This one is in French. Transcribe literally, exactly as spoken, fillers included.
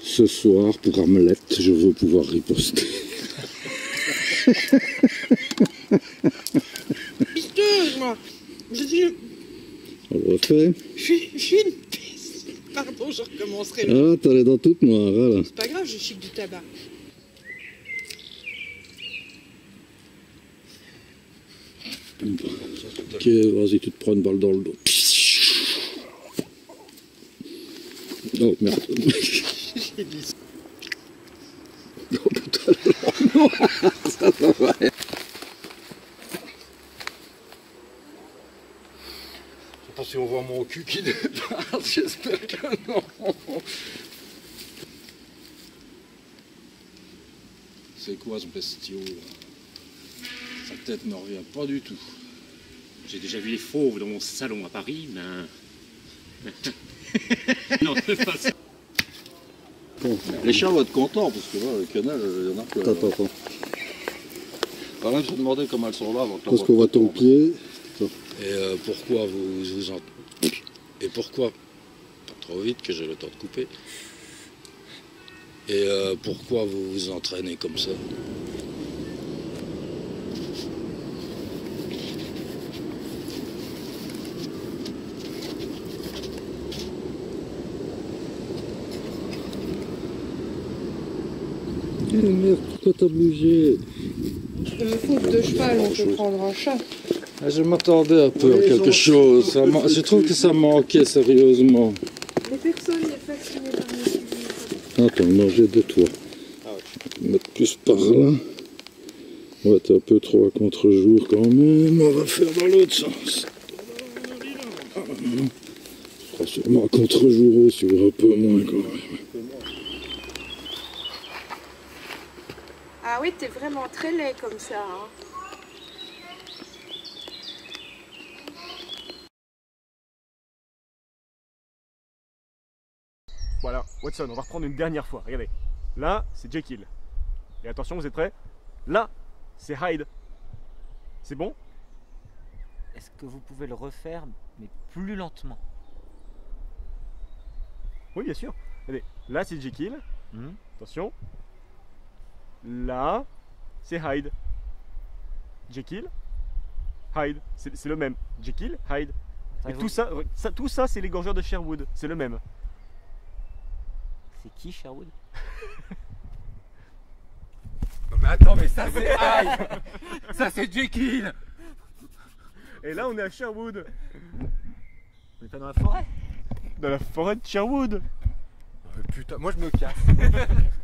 Ce soir, pour Armelette, je veux pouvoir riposter. Pisteuse, moi. Je suis... On refait. Je suis, je suis une pisse. Pardon, je recommencerai. Ah, t'as les dents toutes noires, là. C'est pas grave, je chic du tabac. Ok, vas-y, tu te prends une balle dans le dos. Oh, merde. J'ai dit... Oh putain, non, ça va pas. Je sais pas si on voit mon cul qui dépasse, j'espère que non. C'est quoi ce bestiau là? Sa tête ne revient pas du tout. J'ai déjà vu les fauves dans mon salon à Paris, mais... non, c'est pas ça. Bon, les chiens vont être contents parce que là, le canal, il y en a plein. attends, attends. Quand même, je me demandais comment elles sont là. Parce qu'on voit ton pied. Et euh, pourquoi vous vous en... Et pourquoi... Pas trop vite que j'ai le temps de couper. Et euh, pourquoi vous vous entraînez comme ça? Eh merde, pourquoi t'as bougé? Euh, faute de cheval, on peut prendre un chat. Ah, je m'attendais un peu à quelque chose. Ça man... Je trouve que ça manquait sérieusement. Mais personne n'est fasciné par les sujets. Attends, non, j'ai de toi. Ah ouais. Je vais mettre plus par là. Ouais, t'es un peu trop à contre-jour quand même. On va faire dans l'autre sens. Ah, non. Ce sera sûrement à contre-jour aussi, ou un peu moins quand même. Ah oui, t'es vraiment très laid comme ça, hein. Voilà, Watson, on va reprendre une dernière fois. Regardez. Là, c'est Jekyll. Et attention, vous êtes prêts? Là, c'est Hyde. C'est bon? Est-ce que vous pouvez le refaire, mais plus lentement? Oui, bien sûr. Regardez, là, c'est Jekyll. Hmm. Attention. Là, c'est Hyde. Jekyll, Hyde. C'est le même. Jekyll, Hyde. Et tout ça, ça, tout ça, c'est les gorgeurs de Sherwood. C'est le même. C'est qui, Sherwood? Non mais attends, mais ça c'est Hyde. Ça c'est Jekyll. Et là, on est à Sherwood. On est pas dans la forêt? Dans la forêt de Sherwood. Oh, putain, moi je me casse.